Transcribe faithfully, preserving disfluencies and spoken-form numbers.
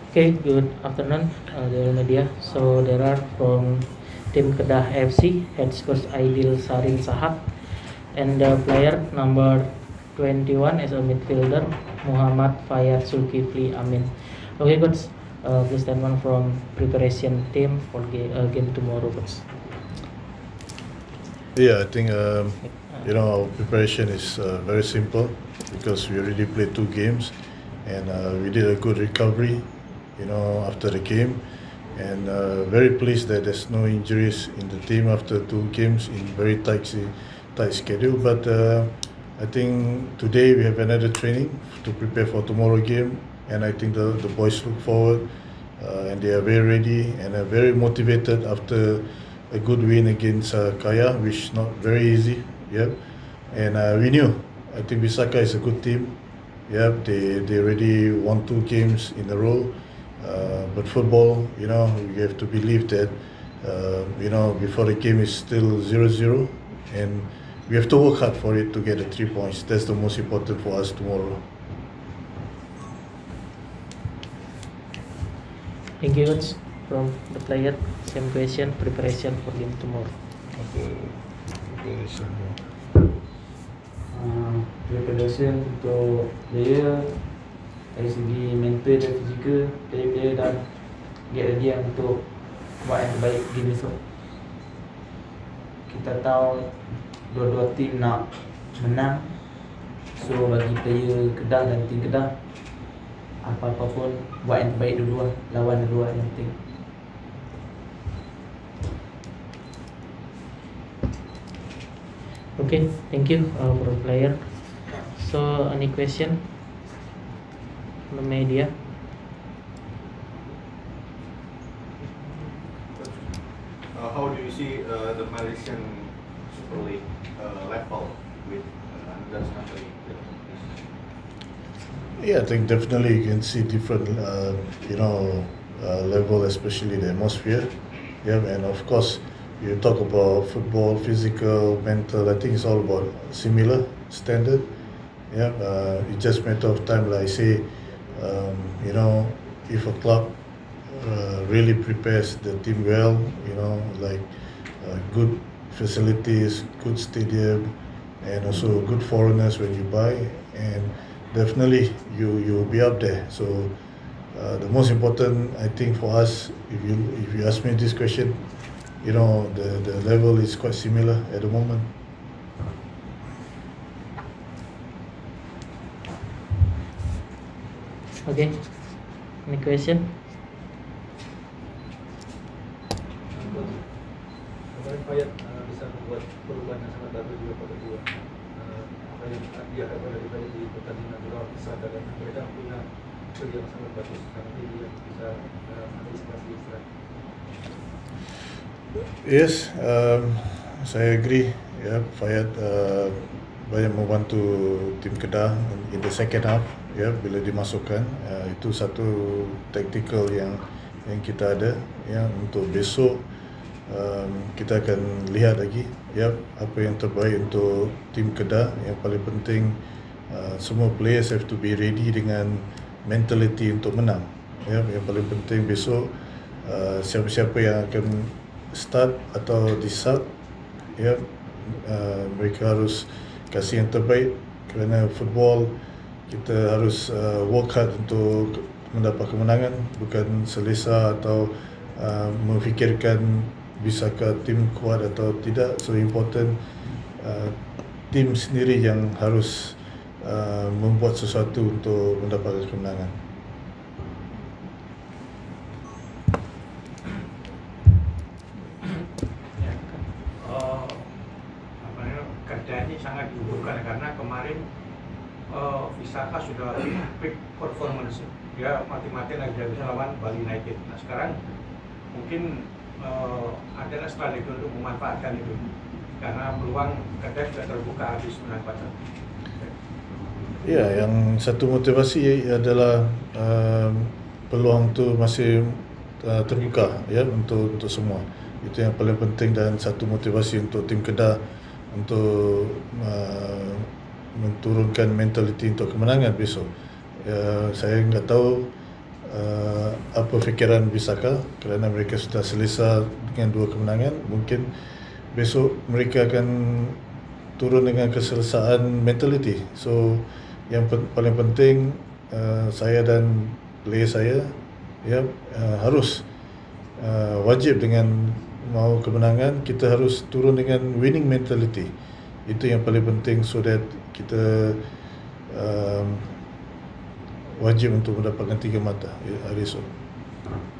Okay, good afternoon, uh, dear media. So there are from Tim Kedah F C, head coach Aidil Sarin Sahab, and the player number twenty-one as a midfielder, Muhammad Fayad Zulkifli Amin. Okay, coach, uh, please stand one from preparation team for ga- uh, game tomorrow, coach. Yeah, I think um, you know our preparation is uh, very simple because we already played two games, and uh, we did a good recovery, you know, after the game, and uh, very pleased that there's no injuries in the team after two games in very tight tight schedule. But uh, I think today we have another training to prepare for tomorrow game, and I think the the boys look forward, uh, and they are very ready and are very motivated after a good win against uh, Kaya, which is not very easy. Yep, and uh, we knew. I think Visaka is a good team. Yep, they they already won two games in a row. Uh, but football, you know, you have to believe that, uh, you know, before the game is still zero zero, and we have to work hard for it to get the three points. That's the most important for us tomorrow. Thank you, coach. From the player, same question, preparation for game tomorrow. Uh, preparation untuk player dari segi mental dan fizikal, player-player dah get ready untuk buat yang terbaik game besok. Kita tahu dua-dua tim nak menang, so bagi player Kedah dan tim Kedah, apa-apa pun buat yang terbaik dulu lah, lawan dulu lah yang penting. Okay, thank you uh, for the player. So, any question from the media? Uh, how do you see uh, the Malaysian Super League uh, level with uh, another country? Yeah, I think definitely you can see different, uh, you know, uh, level, especially the atmosphere. Yeah, and of course, you talk about football, physical, mental. I think it's all about similar standard. Yeah, uh, it's just matter of time. Like I say, um, you know, if a club uh, really prepares the team well, you know, like uh, good facilities, good stadium, and also good foreigners when you buy, and definitely you you will be up there. So uh, the most important, I think, for us, if you if you ask me this question, you know, the the level is quite similar at the moment. Okay, any question? Kemarin Fayad uh, bisa membuat perubahan yang sangat bagus juga pada dua. Uh, apa yang dia dapat daripada di pertandingan dua besar dan mereka punya skill yang sangat bagus karena dia bisa uh, antisipasi serangan. Yes, um, saya agree. Ya, Fayad uh, banyak membantu tim Kedah in the second half. Ya, bila dimasukkan, uh, itu satu tactical yang yang kita ada. Ya, untuk besok um, kita akan lihat lagi. Ya, apa yang terbaik untuk tim Kedah. Yang paling penting, uh, semua players have to be ready dengan mentality untuk menang. Ya, yang paling penting besok uh, siapa-siapa yang akan start atau di sub, ya, uh, mereka harus kasih yang terbaik kerana football kita harus uh, work hard untuk mendapat kemenangan, bukan selesa atau uh, memfikirkan bisakah tim kuat atau tidak. So important uh, tim sendiri yang harus uh, membuat sesuatu untuk mendapatkan kemenangan. Kedah ini sangat dibutuhkan karena kemarin uh, Visaka sudah peak performance, dia mati-matian aja bisa lawan Bali United. Nah sekarang mungkin uh, ada strategi untuk memanfaatkan itu karena peluang Kedah sudah terbuka habis menang empat satu. Ya, yang satu motivasi adalah uh, peluang tu masih uh, terbuka, ya, untuk untuk semua. Itu yang paling penting dan satu motivasi untuk tim Kedah untuk uh, menurunkan mentaliti untuk kemenangan besok. Uh, saya nggak tahu uh, apa fikiran Visaka, kerana mereka sudah selesa dengan dua kemenangan. Mungkin besok mereka akan turun dengan keselesaan mentality. So yang pen, paling penting uh, saya dan player saya ya uh, harus uh, wajib dengan mau kemenangan, kita harus turun dengan winning mentality. Itu yang paling penting, so that kita um, wajib untuk mendapatkan tiga mata hari esok.